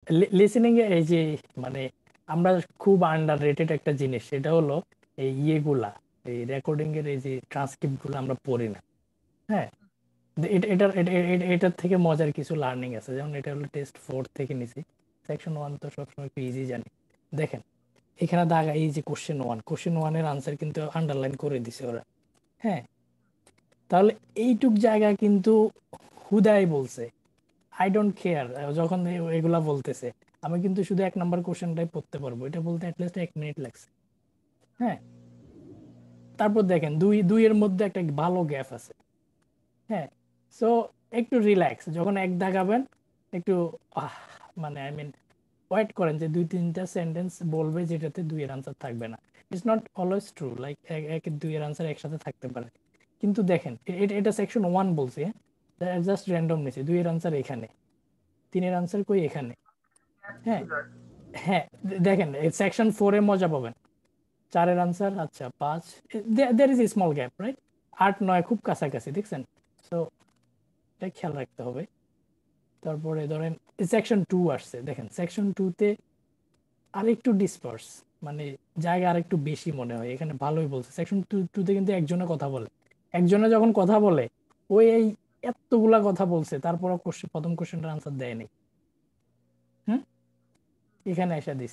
Listening এ এই যে মানে আমরা খুব আন্ডার রেটেড একটা জিনিস, সেটা হলো এই ইয়েগুলা, এই রেকর্ডিং এর এই যে ট্রান্সক্রিপ্ট গুলো আমরা পড়ি না। হ্যাঁ, এটার থেকে মজার কিছু লার্নিং আছে, যেমন এটা হলো টেস্ট 4 থেকে নিছি। সেকশন 1 তো সবসময় একটু ইজি জানি। দেখেন এখানে দাগা, এই যে কোশ্চেন 1 এর আনসার কিন্তু আন্ডারলাইন করে দিছে ওরা। হ্যাঁ, তাহলে এইটুক জায়গা কিন্তু হুদাই বলছে আই ডোন্ট কেয়ার। যখন এগুলা বলতেছে আমি কিন্তু শুধু 1 নাম্বার কোশ্চেনটাই পড়তে পারবো, এটা বলতে অ্যাটলিস্ট 1 মিনিট লাগছে। হ্যাঁ, তারপর দেখেন দুইয়ের মধ্যে একটা ভালো গ্যাপ আছে। হ্যাঁ, সো একটু রিল্যাক্স যখন এক দাগাবেন, একটু আহ, মানে আই মিন ওয়েট করেন যে 2-3টা সেন্টেন্স বলবে যেটাতে দুইয়ের আনসার থাকবে না। It's not always true, like এক দুইয়ের আনসার একসাথে থাকতে পারে। কিন্তু দেখেন এটা সেকশন 1 বলছে, জাস্ট র্যান্ডম নিছে, দুইয়ের আনসার এখানে, তিনের আনসার কই এখানে। হ্যাঁ, ছিল আর কি। হ্যাঁ, দেখেন সেকশন 4-এ মজা পাবেন, 4-এর আনসার, আচ্ছা 5, there is small gap right, 8-9 খুব কাছাকাছি দেখছেন। সো এটা খেয়াল রাখতে হবে। তারপরে ধরেন সেকশন 2 আসছে, দেখেন সেকশন 2-তে আরেকটু ডিসপার্স, মানে জায়গা আরেকটু বেশি মনে হয়, এখানে ভালোই বলছে। সেকশন 2-তে কিন্তু একজনে কথা বলে, একজনে যখন কথা বলে ওই এই এতগুলা কথা বলছে, তারপর প্রথম কোশ্চেনটার আনসার দেয়নি। হুম, এখানে এসে দিছে।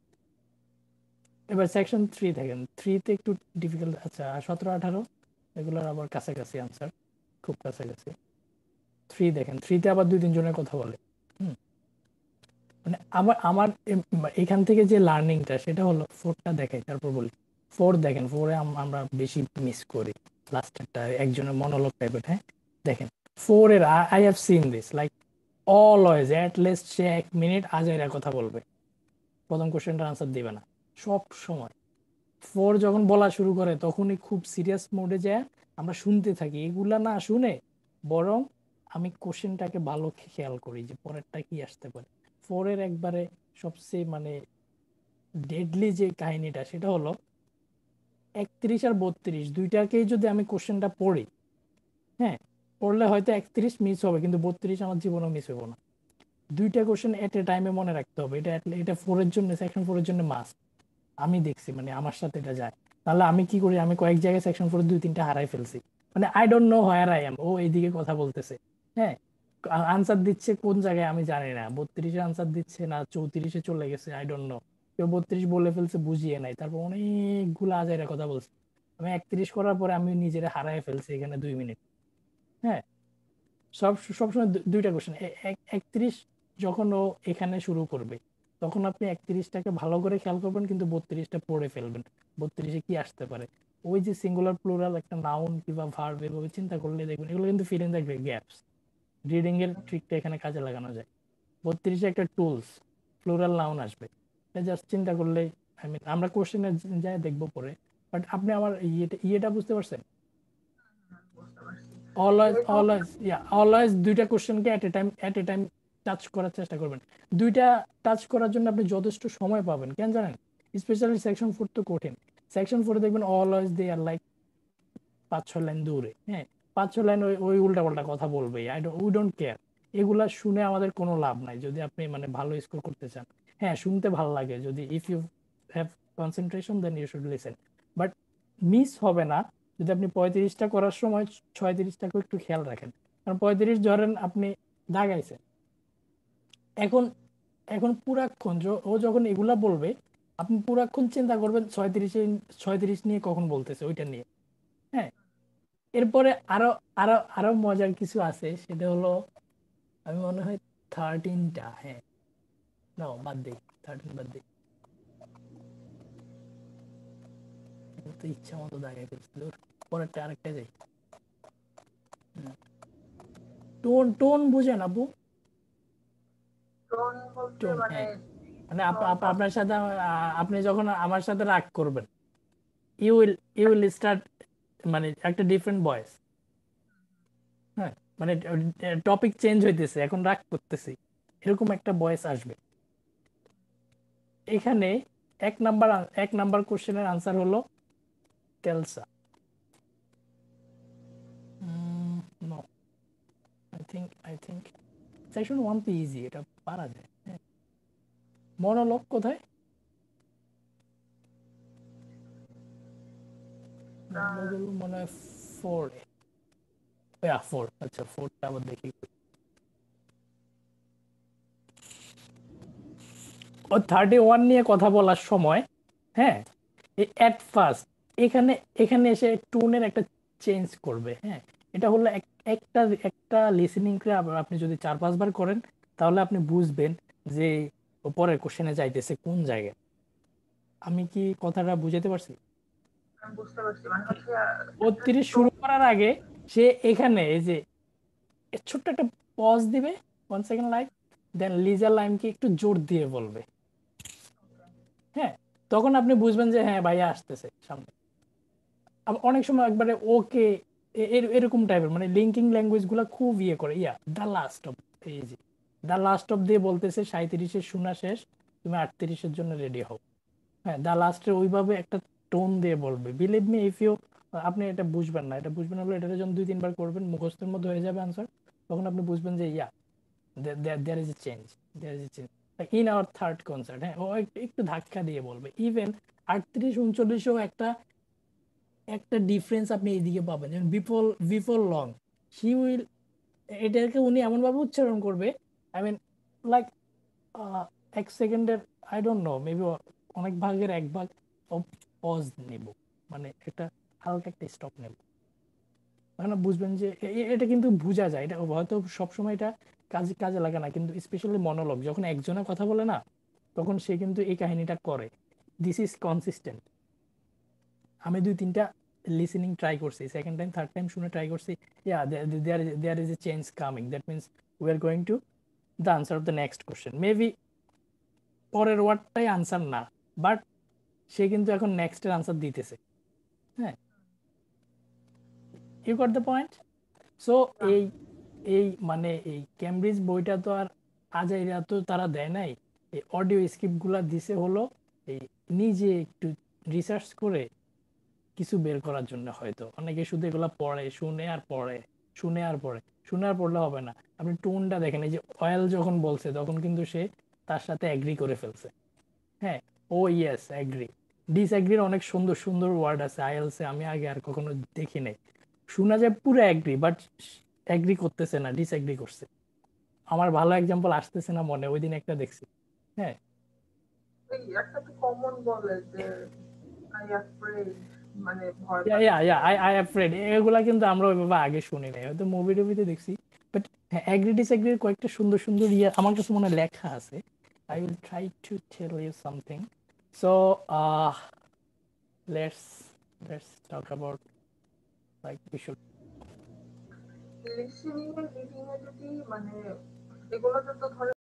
এবার সেকশন 3 দেখেন, 3-তে একটু ডিফিকাল্ট, আচ্ছা 17-18 এগুলোর আবার কাছাকাছি আনসার, খুব কাছাকাছি। 3 দেখেন, 3-তে আবার 2-3 জনের কথা বলে। হুম, মানে আমার আমার এখান থেকে যে লার্নিংটা সেটা হলো 4টা দেখাই তারপর বলি। 4 দেখেন, 4-এ আমরা বেশি মিস করি, লাস্টেরটা একজনের মনোলগ টাইপের। হ্যাঁ, দেখেন 4-এর I have seen this like always at least say 1 minute আজাইরা কথা বলবে, প্রথম কোশ্চেনটার আনসার দিবে না সব সময়। 4 যখন বলা শুরু করে তখনই খুব সিরিয়াস মোডে যায়, আমরা শুনতে থাকি, এগুলা না শুনে বরং আমি কোশ্চেনটাকে ভালো খেয়াল করি যে পরেরটা কি আসতে পারে। 4-এর একবারে সবচেয়ে মানে ডেডলি যে কাহিনীটা সেটা হলো 31 আর 32 দুইটাকেই যদি আমি কোশ্চেনটা পড়ি, হ্যাঁ, পড়লে হয়তো 31 মিস হবে কিন্তু 32 আমার জীবনেও মিস হবো না। দুইটা কোশ্চেন এট এ টাইমে মনে রাখতে হবে, এটা 4-এর জন্য, সেকশন 4-এর জন্য মাস্ট। আমি দেখছি মানে আমার সাথে এটা যায়। তাহলে আমি কি করি, আমি কয়েক জায়গায় সেকশন 4 2-3টা হারাই ফেলছি, মানে I don't know where I am, ও এইদিকে কথা বলতেছে, হ্যাঁ, আনসার দিচ্ছে কোন জায়গায় আমি জানি না, 32-এ আনসার দিচ্ছে না 34-এ চলে গেছে, আই ডোন্ট নো। কেউ 32 বলে ফেলছে বুঝিয়ে নাই, তারপর অনেকগুলো আজাইরা কথা বলছে, আমি 31 করার পরে আমি নিজেরা হারাই ফেলছি এখানে 2 মিনিট। হ্যাঁ, সবসময় দুইটা কোশ্চেন, 31 যখন ও এখানে শুরু করবে তখন আপনি 31টাকে ভালো করে খেয়াল করবেন কিন্তু 32টা পড়ে ফেলবেন, 32-এ কি আসতে পারে। ওই যে সিঙ্গুলার প্লুরাল একটা নাউন কিংবা ভার্ব এভাবে চিন্তা করলে দেখবেন এগুলো কিন্তু fill in the gaps, reading এর ট্রিকটা এখানে কাজে লাগানো যায়। 32-এ একটা টুলস, প্লুরাল নাউন আসবে, জাস্ট চিন্তা করলেই, আই মিন আমরা কোশ্চেনে যাই দেখবো পরে। বাট আপনি আমার ইয়েটা বুঝতে পারছেন, বুঝতে পারছি। অলওয়েজ যেহেতু অলওয়েজ অলওয়েজ দুইটা কোশ্চেনকে এট এ টাইম টাচ করার চেষ্টা করবেন। দুইটা টাচ করার জন্য আপনি যথেষ্ট সময় পাবেন, কেন জানেন, স্পেশালি সেকশন 4 তো কঠিন। সেকশন 4-এ দেখবেন always they are like 5-6 line দূরে। হ্যাঁ, 5-6 লাইন ওই ওই উল্টা পাল্টা কথা বলবে, উই ডোন্ট কেয়ার। এগুলা শুনে আমাদের কোনো লাভ নাই যদি আপনি মানে ভালো স্কোর করতে চান। হ্যাঁ, শুনতে ভালো লাগে, যদি if you have concentration then you should listen, but miss হবে না যদি আপনি 35টা করার সময় 36টাকেও একটু খেয়াল রাখেন। কারণ 35 ধরেন আপনি দাগাইছেন, এখন এখন পুরাক্ষণ ও যখন এগুলা বলবে আপনি পুরাক্ষণ চিন্তা করবেন 36 নিয়ে কখন বলতেছে ওইটা নিয়ে। হ্যাঁ, এরপরে আরো আরো আরো মজার কিছু আছে, সেটা হলো আমি মনে হয় 13টা, হ্যাঁ, না বাদ দিই, 13 বাদ দিই, ও তো ইচ্ছা মতো দাগাই ফেলছিল, পরেরটা আরেকটা যাই। টোন টোন বুঝেন আপু, টোন বলতে টোন, মানে হ্যাঁ, মানে টোনটা আপনার সাথে আপনি যখন আমার সাথে রাগ করবেন, ইউ উইল স্টার্ট, মানে একটা ডিফারেন্ট ভয়েস। হ্যাঁ, মানে টপিক চেঞ্জ হইতেছে, এখন রাগ করতেছি, এরকম একটা ভয়েস আসবে। এখানে 1 নাম্বার 1 নাম্বার কোশ্চেনের আনসার হলো টেলসা। নো, আই থিঙ্ক সেকশন 1 তো ইজি, এটা পারা যায়। হ্যাঁ, মনোলগ কোথায়? মনোলগ হলো মনে হয় 4 এ। 4, আচ্ছা 4টা আবার দেখি। ও 31 নিয়ে কথা বলার সময়, হ্যাঁ, এট ফার্স্ট এখানে এখানে এসে টোনের একটা চেঞ্জ করবে। হ্যাঁ, এটা হলো একটা একটা লিসেনিং করে আপনি যদি 4-5 বার করেন, তাহলে আপনি বুঝবেন যে ও পরের কোশ্চেনে যাইতেছে কোন জায়গায়। আমি কি কথাটা বুঝাতে পারছি? আমি বুঝতে পারছি, মানে হচ্ছে ও একটা 30 শুরু টোন। করার আগে সে এখানে এই যে ছোট্ট একটা পজ দিবে, 1 সেকেন্ড লাইক, দেন লিজার লাইমকে একটু জোর দিয়ে বলবে। হ্যাঁ, তখন আপনি বুঝবেন যে হ্যাঁ ভাইয়া আসতেছে সামনে। আবার অনেক সময় একবারে ওকে এরকম টাইপের মানে লিঙ্কিং ল্যাঙ্গুয়েজ গুলা খুব ইয়ে করে, দ্য লাস্ট অফ, এই যে দ্য লাস্ট অফ দিয়ে বলতেছে 37-এর শোনা শেষ, তুমি 38-এর জন্য রেডি হও। হ্যাঁ, দ্য লাস্টে ওইভাবে একটা টোন দিয়ে বলবে। বিলিভ মি ইফ ইউ, আপনি এটা বুঝবেন না, এটা বুঝবেন হলো এটা যখন 2-3 বার করবেন মুখস্থের মধ্যে হয়ে যাবে আনসার, তখন আপনি বুঝবেন যে there is a change, there is a change in our third concert. হ্যাঁ, ও একটু ধাক্কা দিয়ে বলবে। ইভেন 38-39-এও একটা একটা ডিফারেন্স আপনি এইদিকে পাবেন, যেমন বিফল বিফল লং, হি উইল, এটাকে উনি এমন ভাবে উচ্চারণ করবে, আই মিন লাইক 1 সেকেন্ডের, আই ডোন্ট নো, মেবি অনেক ভাগের 1 ভাগ পজ নেব, মানে একটা হালকা একটা স্টপ নেব। তখন বুঝবেন যে এটা কিন্তু বোঝা যায়, এটা হয়তো সবসময় এটা কাজে কাজে লাগে না, কিন্তু স্পেশালি মনোলগ যখন একজনের কথা বলে না, তখন সে কিন্তু এই কাহিনীটা করে। This is consistent. আমি 2-3টা লিসেনিং ট্রাই করছি, সেকেন্ড টাইম থার্ড টাইম শুনে ট্রাই করছি, there is a change coming, that means we are going to the answer of the next question. Maybe পরের ওয়ার্ডটাই আনসার না, বাট সে কিন্তু এখন নেক্সটের আনসার দিতেছে। হ্যাঁ, you got the point. So এই এই মানে এই ক্যামব্রিজ বইটা তো আর আজাইরা তো তারা দেয় নাই, এই অডিও স্ক্রিপ্ট গুলা দিছে হলো এই নিজে একটু রিসার্চ করে কিছু বের করার জন্য। হয়তো অনেকে শুধু এগুলা পড়ে, শুনে আর পড়ে, শুনে আর পড়ে, শুনে আর পড়লে হবে না। আপনি টোনটা দেখেন, এই যে অয়েল যখন বলছে তখন কিন্তু সে তার সাথে অ্যাগ্রি করে ফেলছে। হ্যাঁ, ও ইয়েস অ্যাগ্রি। ডিসঅ্যাগ্রির অনেক সুন্দর সুন্দর ওয়ার্ড আছে আইএলসে, আমি আগে আর কখনো দেখি নাই। শোনা যায় পুরো অ্যাগ্রি, বাট অ্যাগ্রি করতেছে না, ডিসঅ্যাগ্রি করছে। আমার ভালো এক্সাম্পল আসতেছে না মনে, ওই দিন একটা দেখছি। হ্যাঁ, এই একটা তো কমন বলে যে আই অ্যাফ্রেড, মানে ভয় ইয়া ইয়া পাচ্ছি। ইয়া আই আই অ্যাফ্রেড, এগুলা কিন্তু আমরা ওইভাবে আগে শুনি নাই, হয়তো মুভি টুভিতে দেখছি। বাট হ্যাঁ, অ্যাগ্রি ডিসঅ্যাগ্রির কয়েকটা সুন্দর সুন্দর ইয়ে আমার কাছে মনে হয় লেখা আছে। I will try to tell you something. So let's let's talk about, like, we should. Listening এর রিডিং এ যদি মানে এগুলোতে তো ধরে